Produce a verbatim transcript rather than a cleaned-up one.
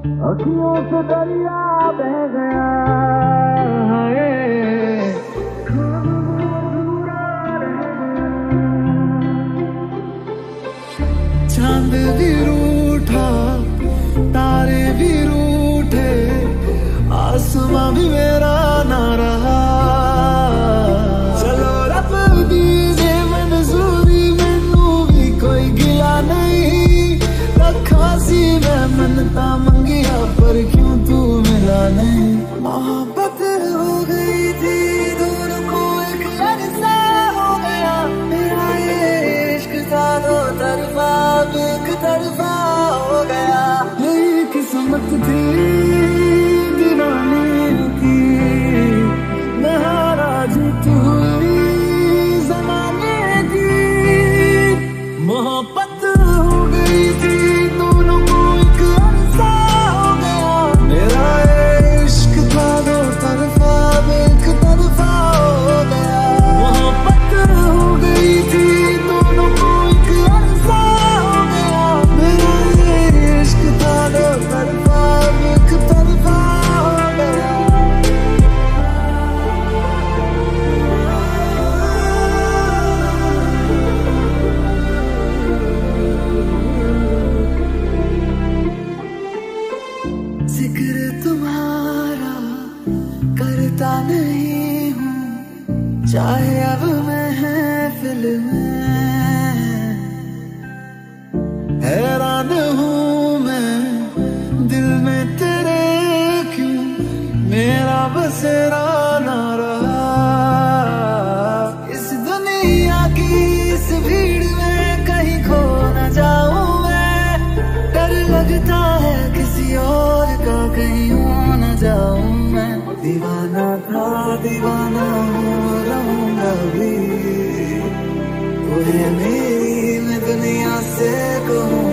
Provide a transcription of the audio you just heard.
अखियों से दरिया बह गया है, चांद भी रूठा, तारे भी रूठे, आसमां भी मेरा ना रहा। चलो रब दीजे मंजूरी, मैनू भी कोई गिला नहीं। रखा सी मैं मनता मंगिया, पर क्यों तू मिला नहीं। मोहब्बत हो गई थी दोनों को, एक अरसा हो गया। मेरा ये इश्क था दो तरफा, अब एक तरफा हो गया। मेरी किस्मत थी दीवाने की, नाराज तू जमाने की। मोहब्बत हो गई थी दोनों को, एक अरसा हो गया। मेरा इश्क था दो तरफा, अब एक तरफा हो गया। मोहब्बत हो गई थी दोनों को, एक अरसा हो गया। मेरा इश्क था दो तरफा, अब एक तरफा हो गया। जिक्र तुम्हारा करता नहीं हूँ, चाहे अब महफिल में। हैरान हूँ मैं दिल में तेरे, क्यों मेरा बसेरा ना रहा। इस दुनिया की इस भीड़ में कहीं खो न जाऊं मैं। डर लगता है किसी और का कहीं हो न जाऊं मैं। दीवाना था दीवाना हो रहूंगा भी, वो है मेरी मैं दुनिया से कहूँ